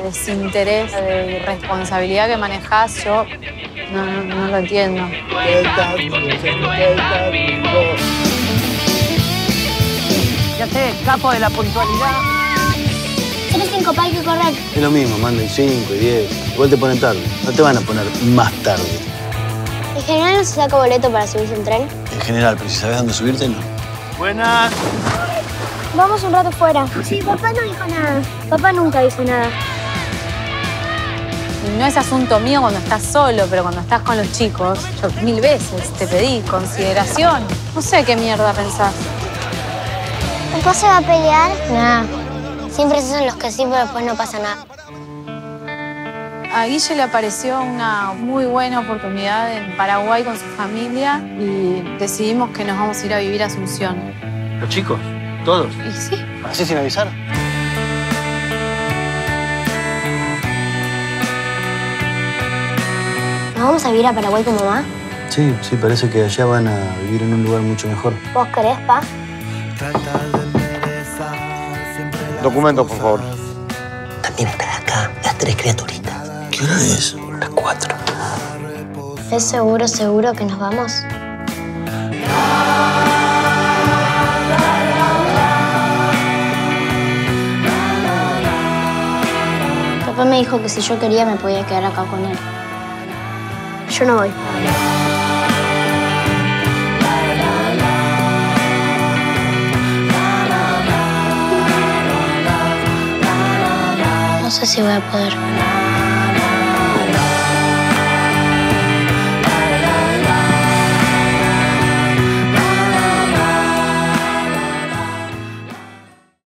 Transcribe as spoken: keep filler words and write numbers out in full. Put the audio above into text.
desinterés, de irresponsabilidad que manejás, yo no, no, no lo entiendo. Ya sé, capo de la puntualidad. Tienes cinco para que correr. Es lo mismo, manden cinco y diez. Igual te ponen tarde. No te van a poner más tarde. ¿En general no se saca boleto para subirse en tren? En general, pero si sabes dónde subirte, no. Buenas. Vamos un rato fuera. Sí, papá no dijo nada. Papá nunca dijo nada. Y no es asunto mío cuando estás solo, pero cuando estás con los chicos, yo mil veces te pedí consideración. No sé qué mierda pensás. ¿Papá se va a pelear? Nada. Siempre se hacen los que sí, pero después no pasa nada. A Guille le apareció una muy buena oportunidad en Paraguay con su familia y decidimos que nos vamos a ir a vivir a Asunción. ¿Los chicos? ¿Todos? Y sí. ¿Así sin avisar? ¿Nos vamos a vivir a Paraguay con mamá? Sí, sí, parece que allá van a vivir en un lugar mucho mejor. ¿Vos querés, pa? Documentos, por favor. También están acá las tres criaturitas. ¿Qué hora es? Las cuatro. ¿Es seguro, seguro que nos vamos? Papá me dijo que si yo quería me podía quedar acá con él. Yo no voy. No sé si voy a poder.